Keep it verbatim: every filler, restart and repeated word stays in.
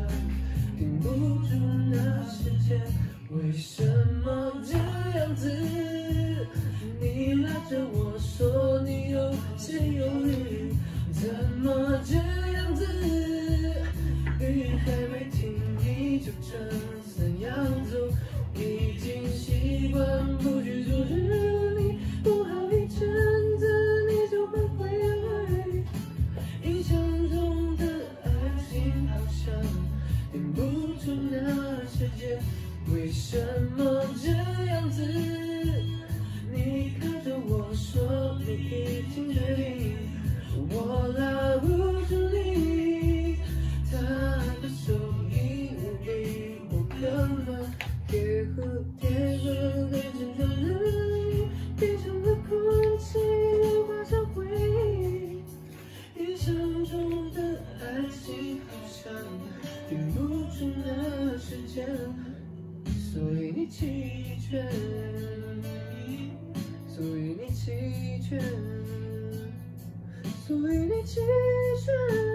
停不住那时间，为什么这样子？你拉着我说你有些犹豫，怎么这样子？雨还没停，你就撑伞要走，已经习惯不去阻止你，不好一阵子你就会回来。印象中的爱情好像停不住那时间，为什么这样子？你看着我说你已经决定，我拉不住你，他的手已无力，我可能贴合贴合最真诚的你，变成了空气，化成回忆。印象中的爱情好像停不住那时间，所以你弃权，所以你弃权，所以你弃权。